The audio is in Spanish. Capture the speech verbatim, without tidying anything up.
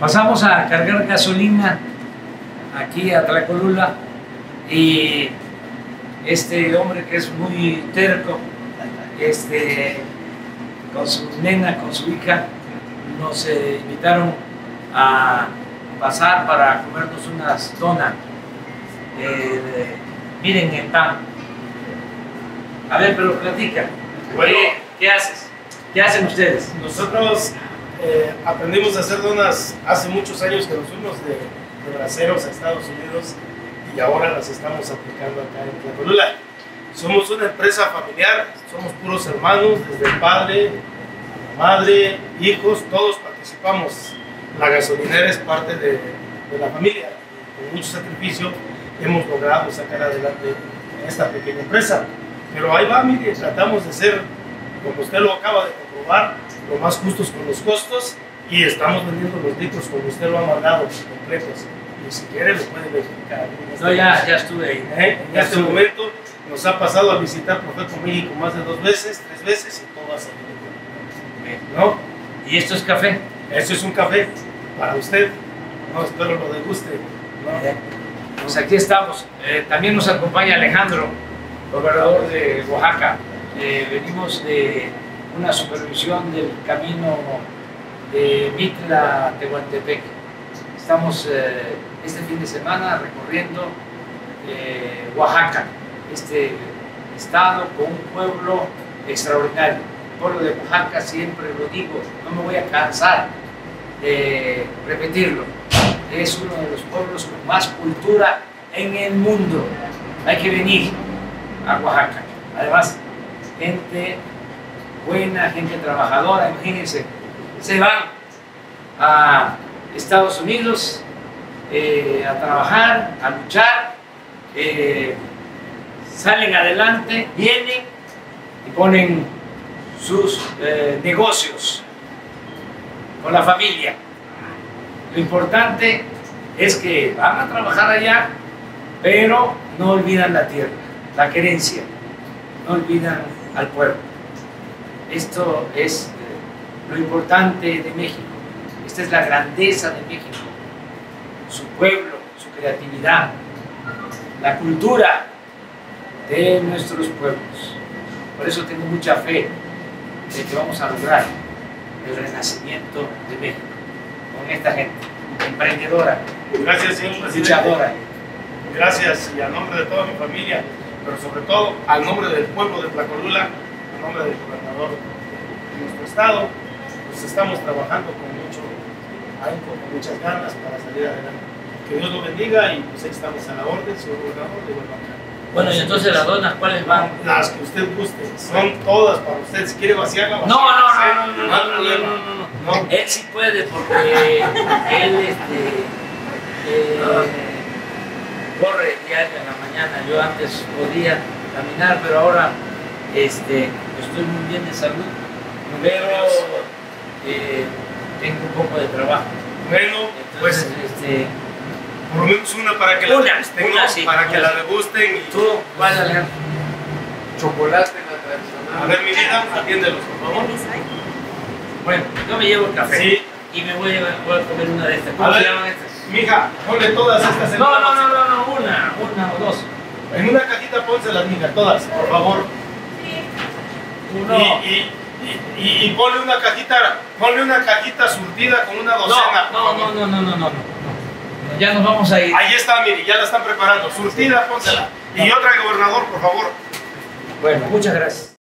Pasamos a cargar gasolina aquí a Tlacolula y este hombre que es muy terco, este, con su nena, con su hija, nos eh, invitaron a pasar para comernos unas donas. Eh, miren el pan. A ver, pero platica. Bueno, ¿Qué, qué haces? ¿Qué hacen ustedes? Nosotros eh, aprendimos a hacer donas hace muchos años que nos fuimos de, de braceros a Estados Unidos y ahora las estamos aplicando acá en Tlacolula. Somos una empresa familiar, somos puros hermanos, desde el padre, la madre, hijos, todos participamos. La gasolinera es parte de, de la familia. Con mucho sacrificio hemos logrado sacar adelante esta pequeña empresa. Pero ahí va, mire, tratamos de ser, como usted lo acaba de comprobar, lo más justos con los costos y estamos vendiendo los litros como usted lo ha mandado, completos. Y si quiere, lo puede verificar. No, ya, ya estuve ahí. ¿Eh? En Ya este estuve. momento nos ha pasado a visitar Profeco México más de dos veces, tres veces y todo ha salido bien, ¿no? ¿Y esto es café? Eso es un café para usted. No, espero lo deguste. ¿No? Bien. Pues aquí estamos. Eh, también nos acompaña Alejandro, gobernador de Oaxaca. Eh, venimos de una supervisión del camino de Mitla a Tehuantepec. Estamos eh, este fin de semana recorriendo eh, Oaxaca, este estado con un pueblo extraordinario. El pueblo de Oaxaca, siempre lo digo, no me voy a cansar de repetirlo, es uno de los pueblos con más cultura en el mundo. Hay que venir a Oaxaca. Además, gente buena, gente trabajadora. Imagínense, se van a Estados Unidos eh, a trabajar, a luchar, eh, salen adelante, vienen y ponen sus eh, negocios con la familia. Lo importante es que van a trabajar allá, pero no olvidan la tierra, la querencia, no olvidan al pueblo. Esto es eh, lo importante de México. Esta es la grandeza de México, su pueblo, su creatividad, la cultura de nuestros pueblos. Por eso tengo mucha fe de que vamos a lograr el renacimiento de México con esta gente emprendedora, Gracias, señor presidente. luchadora. Gracias y a nombre de toda mi familia, pero sobre todo al nombre del pueblo de Tlacolula, al nombre del gobernador de nuestro estado, pues estamos trabajando con mucho ahínco, con muchas ganas para salir adelante. Que Dios lo bendiga y pues ahí estamos a la orden, señor gobernador de Oaxaca. Bueno, y entonces las donas, ¿cuáles van? Las que usted guste, son todas para usted. Si quiere vaciarla, No, no, no, no, no, no, no, no, no, no, no. Él sí puede porque él este, eh, corre diario en la mañana. Yo antes podía caminar, pero ahora este, estoy muy bien de salud, pero eh, tengo un poco de trabajo. Bueno, pues Entonces, este, por lo menos una para que la Una, degusten, una ¿no? sí, para una que la sí. degusten. Y, tú, ¿cuál, Alejandro? Chocolate, la tradicional. a ver, mi vida, atiéndelos, por favor. Bueno, yo me llevo el café Sí. y me voy a, llevar, voy a comer una de estas. A ¿Cómo se ver. llaman estas? Mija, ponle todas estas en No, una no, no, bolsita. no, no, una, una o dos. En una cajita pónselas, mija, todas, por favor. Uno. Y, y, y, y, y ponle una cajita, ponle una cajita surtida con una docena. No, no, no, no, no, no, no, no. Ya nos vamos a ir. Ahí está, mire, ya la están preparando. Surtida, pónsela. Y otra, gobernador, por favor. Bueno, muchas gracias.